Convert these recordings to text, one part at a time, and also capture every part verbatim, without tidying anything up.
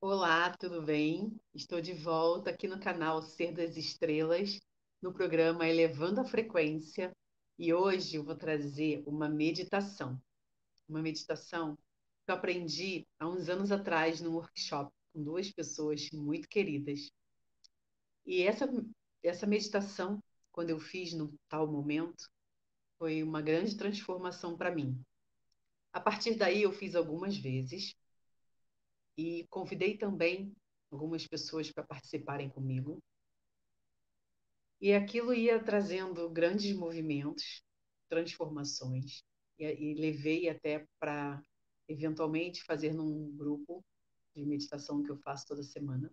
Olá, tudo bem? Estou de volta aqui no canal Ser das Estrelas, no programa Elevando a Frequência, e hoje eu vou trazer uma meditação. Uma meditação que eu aprendi há uns anos atrás num workshop com duas pessoas muito queridas. E essa, essa meditação, quando eu fiz no tal momento, foi uma grande transformação para mim. A partir daí, eu fiz algumas vezes e convidei também algumas pessoas para participarem comigo. E aquilo ia trazendo grandes movimentos, transformações, e, e levei até para, eventualmente, fazer num grupo de meditação que eu faço toda semana.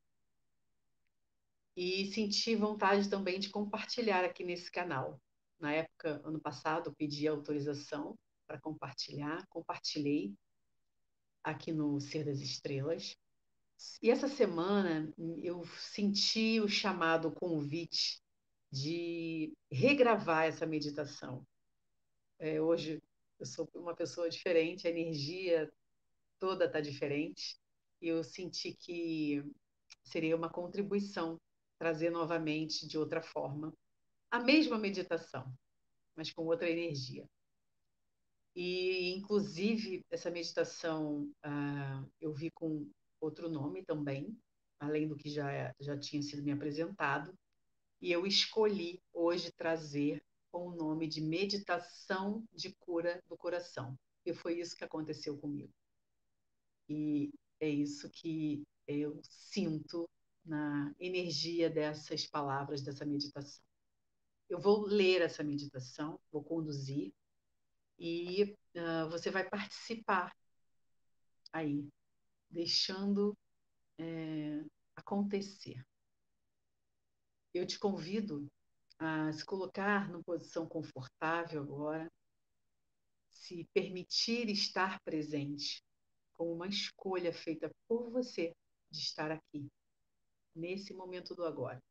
E senti vontade também de compartilhar aqui nesse canal. Na época, ano passado, eu pedi autorização para compartilhar, compartilhei aqui no Ser das Estrelas. E essa semana eu senti o chamado, o convite de regravar essa meditação. É, hoje eu sou uma pessoa diferente, a energia toda está diferente, e eu senti que seria uma contribuição trazer novamente de outra forma a mesma meditação, mas com outra energia. E, inclusive, essa meditação ah, eu vi com outro nome também, além do que já, já tinha sido me apresentado, e eu escolhi hoje trazer com o nome de Meditação de Cura do Coração. E foi isso que aconteceu comigo. E é isso que eu sinto na energia dessas palavras, dessa meditação. Eu vou ler essa meditação, vou conduzir, e uh, você vai participar aí, deixando é, acontecer. Eu te convido a se colocar numa posição confortável agora, se permitir estar presente, como uma escolha feita por você de estar aqui, nesse momento do agora.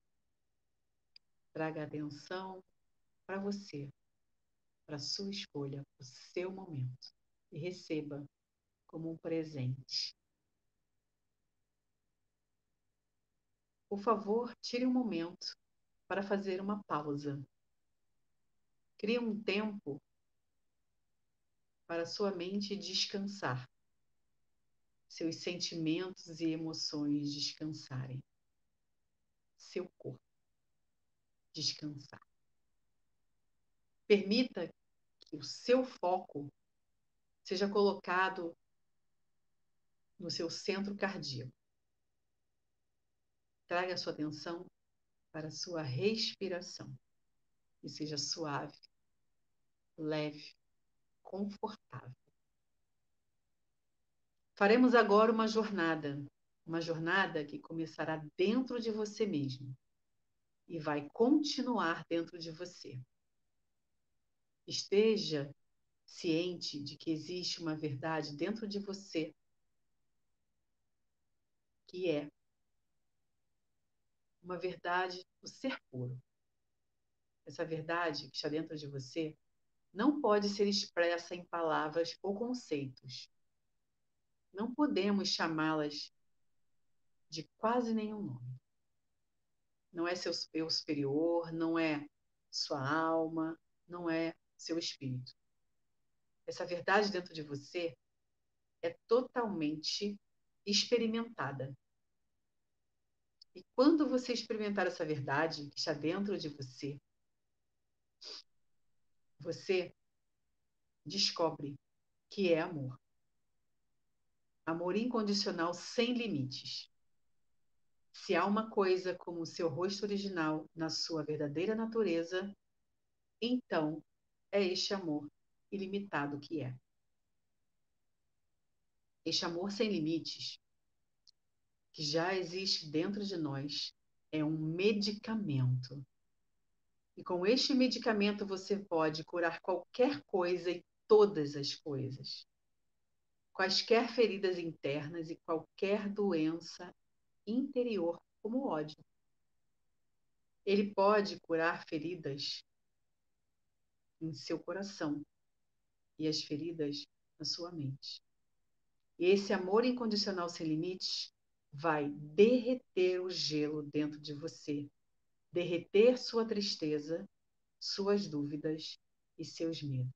Traga atenção para você, para a sua escolha, para o seu momento, e receba como um presente. Por favor, tire um momento para fazer uma pausa. Crie um tempo para sua mente descansar, seus sentimentos e emoções descansarem, seu corpo descansar. Permita que o seu foco seja colocado no seu centro cardíaco. Traga a sua atenção para a sua respiração e seja suave, leve, confortável. Faremos agora uma jornada, uma jornada que começará dentro de você mesmo e vai continuar dentro de você. Esteja ciente de que existe uma verdade dentro de você que é uma verdade do ser puro. Essa verdade que está dentro de você não pode ser expressa em palavras ou conceitos. Não podemos chamá-las de quase nenhum nome. Não é seu eu superior, não é sua alma, não é seu espírito. Essa verdade dentro de você é totalmente experimentada. E quando você experimentar essa verdade que está dentro de você, você descobre que é amor. Amor incondicional sem limites. Se há uma coisa como o seu rosto original na sua verdadeira natureza, então é este amor ilimitado que é. Este amor sem limites, que já existe dentro de nós, é um medicamento. E com este medicamento você pode curar qualquer coisa e todas as coisas. Quaisquer feridas internas e qualquer doença interior, como o ódio. Ele pode curar feridas em seu coração e as feridas na sua mente. Esse amor incondicional sem limites vai derreter o gelo dentro de você, derreter sua tristeza, suas dúvidas e seus medos.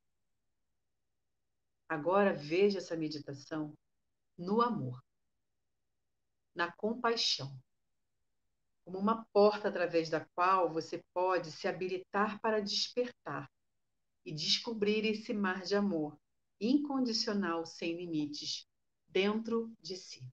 Agora veja essa meditação no amor, na compaixão, como uma porta através da qual você pode se habilitar para despertar e descobrir esse mar de amor incondicional sem limites dentro de si.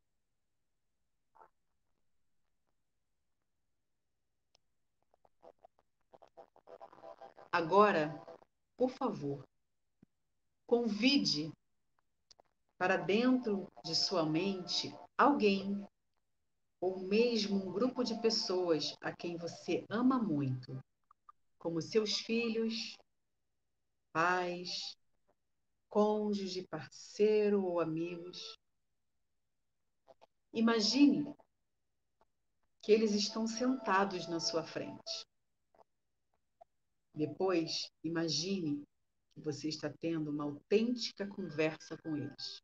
Agora, por favor, convide para dentro de sua mente alguém ou mesmo um grupo de pessoas a quem você ama muito, como seus filhos, pais, cônjuge, parceiro ou amigos. Imagine que eles estão sentados na sua frente. Depois, imagine que você está tendo uma autêntica conversa com eles.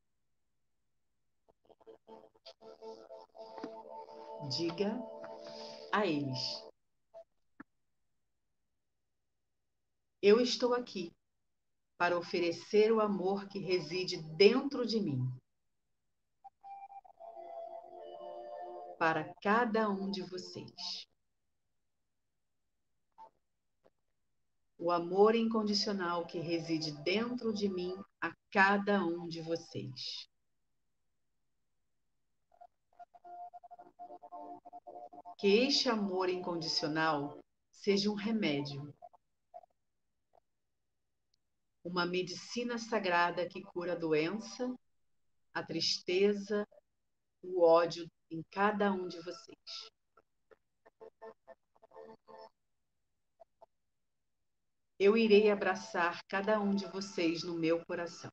Diga a eles: eu estou aqui para oferecer o amor que reside dentro de mim, para cada um de vocês. O amor incondicional que reside dentro de mim a cada um de vocês. Que este amor incondicional seja um remédio, uma medicina sagrada que cura a doença, a tristeza, o ódio em cada um de vocês. Eu irei abraçar cada um de vocês no meu coração.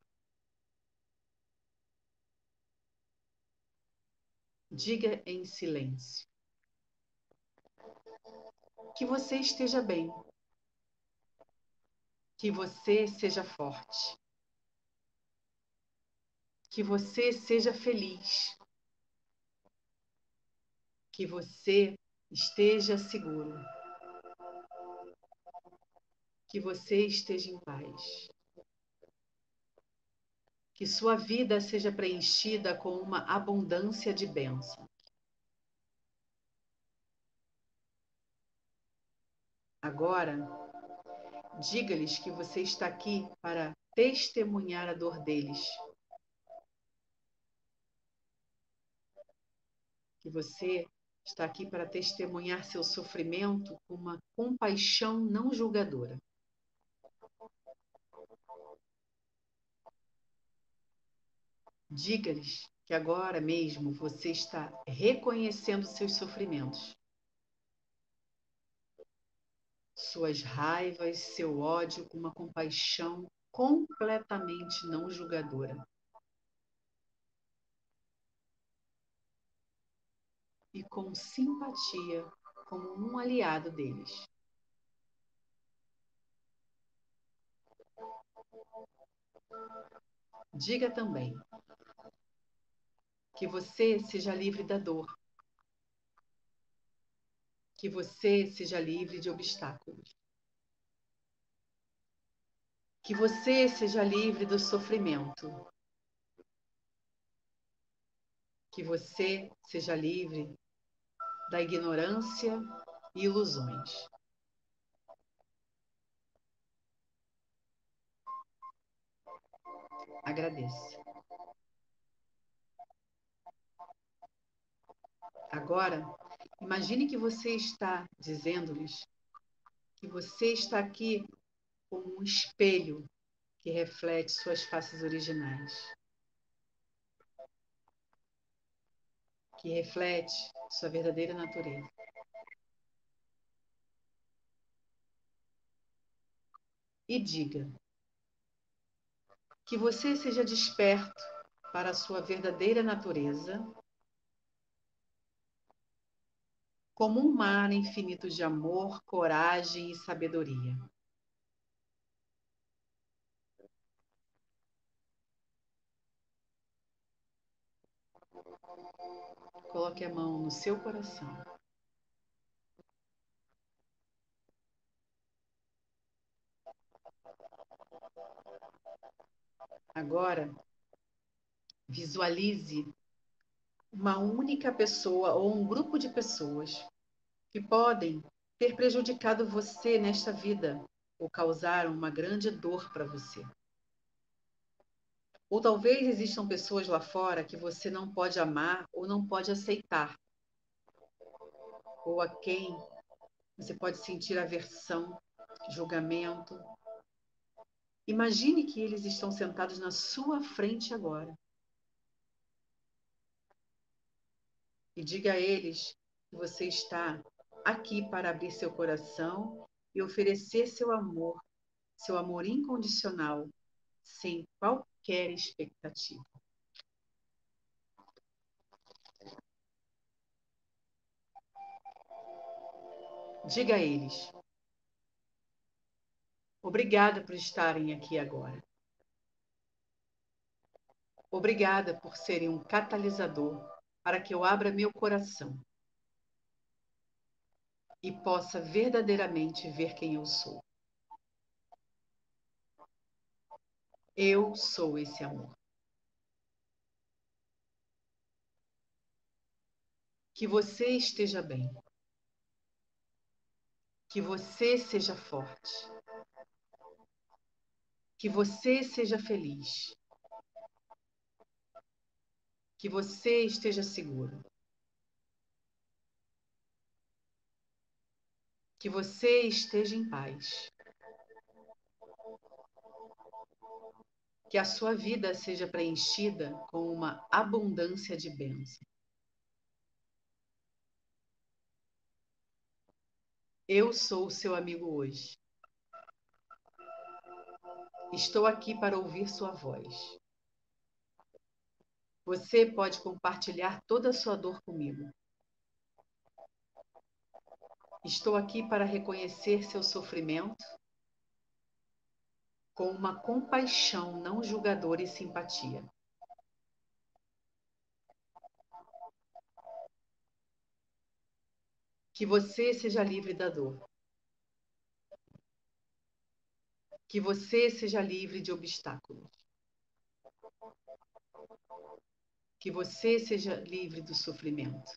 Diga em silêncio. Que você esteja bem. Que você seja forte. Que você seja feliz. Que você esteja seguro. Que você esteja em paz. Que sua vida seja preenchida com uma abundância de bênção. Agora, diga-lhes que você está aqui para testemunhar a dor deles. Que você está aqui para testemunhar seu sofrimento com uma compaixão não julgadora. Diga-lhes que agora mesmo você está reconhecendo seus sofrimentos, suas raivas, seu ódio com uma compaixão completamente não julgadora. E com simpatia, como um aliado deles. Diga também que você seja livre da dor, que você seja livre de obstáculos, que você seja livre do sofrimento, que você seja livre da ignorância e ilusões. Agradeça. Agora, imagine que você está dizendo-lhes que você está aqui como um espelho que reflete suas faces originais, que reflete sua verdadeira natureza. E diga que você seja desperto para a sua verdadeira natureza, como um mar infinito de amor, coragem e sabedoria. Coloque a mão no seu coração. Agora, visualize uma única pessoa ou um grupo de pessoas que podem ter prejudicado você nesta vida ou causaram uma grande dor para você. Ou talvez existam pessoas lá fora que você não pode amar ou não pode aceitar, ou a quem você pode sentir aversão, julgamento. Imagine que eles estão sentados na sua frente agora e diga a eles que você está aqui para abrir seu coração e oferecer seu amor, seu amor incondicional, sem qualquer expectativa. Diga a eles: obrigada por estarem aqui agora. Obrigada por serem um catalisador para que eu abra meu coração e possa verdadeiramente ver quem eu sou. Eu sou esse amor. Que você esteja bem. Que você seja forte. Que você seja feliz. Que você esteja seguro. Que você esteja em paz. Que a sua vida seja preenchida com uma abundância de bênçãos. Eu sou o seu amigo hoje. Estou aqui para ouvir sua voz. Você pode compartilhar toda a sua dor comigo. Estou aqui para reconhecer seu sofrimento com uma compaixão não julgadora e simpatia. Que você seja livre da dor. Que você seja livre de obstáculos. Que você seja livre do sofrimento.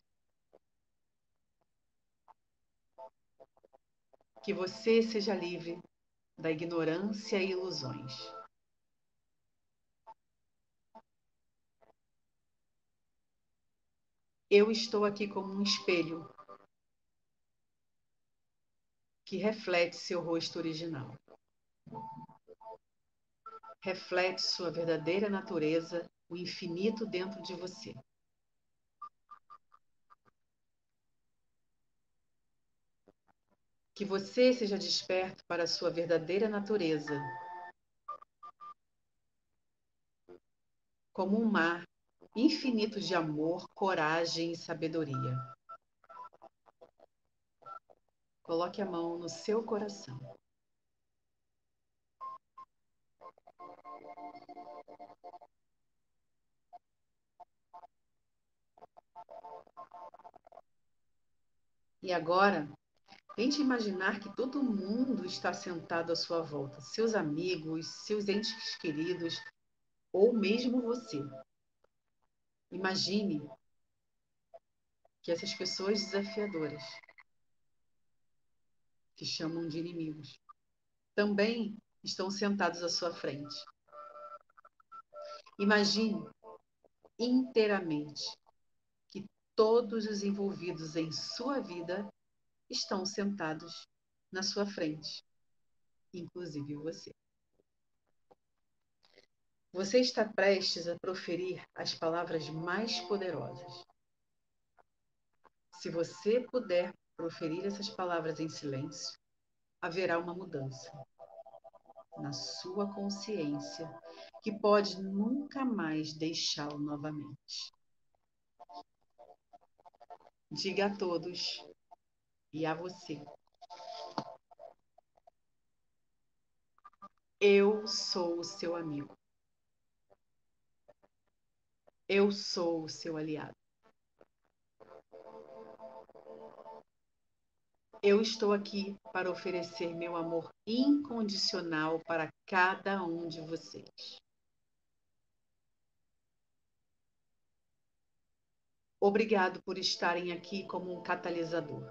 Que você seja livre da ignorância e ilusões. Eu estou aqui como um espelho que reflete seu rosto original. Reflete sua verdadeira natureza, o infinito dentro de você. Que você seja desperto para a sua verdadeira natureza, como um mar infinito de amor, coragem e sabedoria. Coloque a mão no seu coração. E agora, tente imaginar que todo mundo está sentado à sua volta, seus amigos, seus entes queridos, ou mesmo você. Imagine que essas pessoas desafiadoras, que chamam de inimigos, também estão sentados à sua frente. Imagine inteiramente que todos os envolvidos em sua vida estão sentados na sua frente, inclusive você. Você está prestes a proferir as palavras mais poderosas. Se você puder proferir essas palavras em silêncio, haverá uma mudança na sua consciência que pode nunca mais deixá-lo novamente. Diga a todos e a você: eu sou o seu amigo. Eu sou o seu aliado. Eu estou aqui para oferecer meu amor incondicional para cada um de vocês. Obrigado por estarem aqui como um catalisador.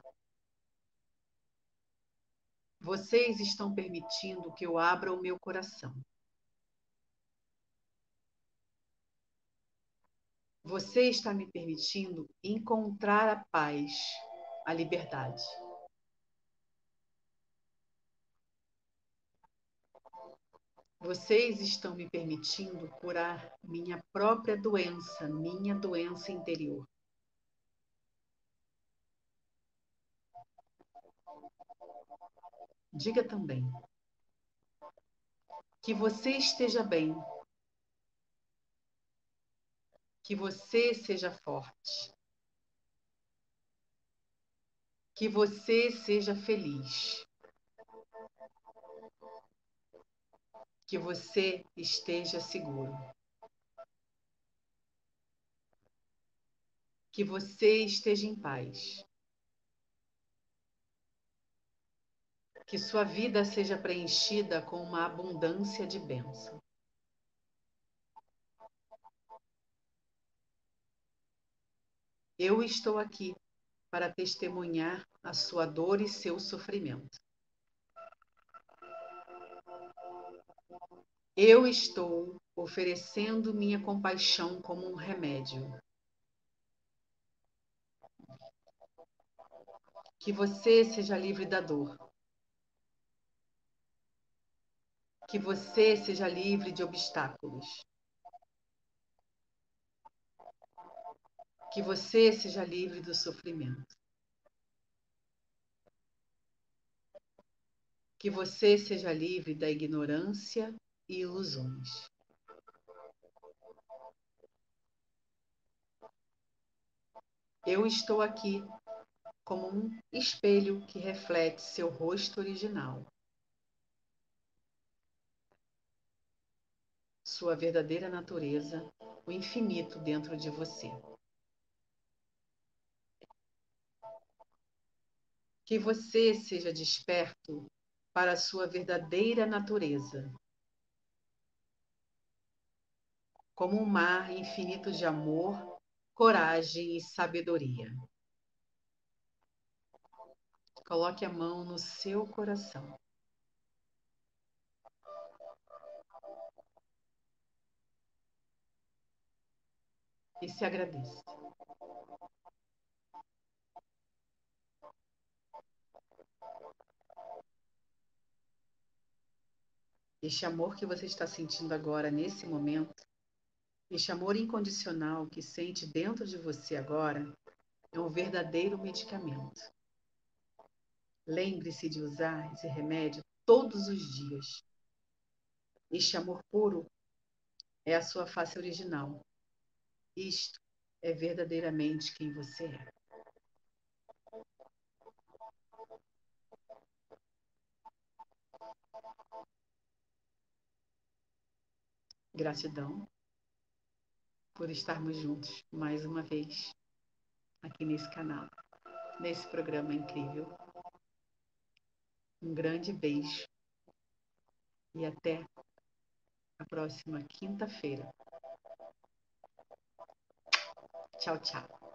Vocês estão permitindo que eu abra o meu coração. Você está me permitindo encontrar a paz, a liberdade. Vocês estão me permitindo curar minha própria doença, minha doença interior. Diga também que você esteja bem, que você seja forte, que você seja feliz, que você esteja seguro, que você esteja em paz, que sua vida seja preenchida com uma abundância de bênção. Eu estou aqui para testemunhar a sua dor e seu sofrimento. Eu estou oferecendo minha compaixão como um remédio. Que você seja livre da dor. Que você seja livre de obstáculos. Que você seja livre do sofrimento. Que você seja livre da ignorância e ilusões. Eu estou aqui como um espelho que reflete seu rosto original. Sua verdadeira natureza, o infinito dentro de você. Que você seja desperto para a sua verdadeira natureza, como um mar infinito de amor, coragem e sabedoria. Coloque a mão no seu coração e se agradeça. Este amor que você está sentindo agora, nesse momento, este amor incondicional que sente dentro de você agora, é um verdadeiro medicamento. Lembre-se de usar esse remédio todos os dias. Este amor puro é a sua face original. Isto é verdadeiramente quem você é. Gratidão por estarmos juntos mais uma vez aqui nesse canal, nesse programa incrível. Um grande beijo e até a próxima quinta-feira. Tchau, tchau.